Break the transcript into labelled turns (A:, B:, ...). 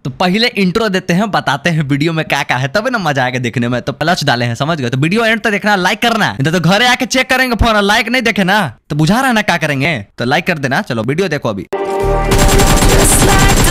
A: तो पहले इंट्रो देते हैं, बताते हैं वीडियो में क्या क्या है, तब ना मजा आएगा देखने में। तो प्लस डाले हैं, समझ गए? तो वीडियो एंड तक देखना, लाइक करना। तो घरे आके चेक करेंगे फोन, लाइक नहीं देखे ना तो बुझा रहा है ना क्या करेंगे। तो लाइक कर देना। चलो वीडियो देखो अभी।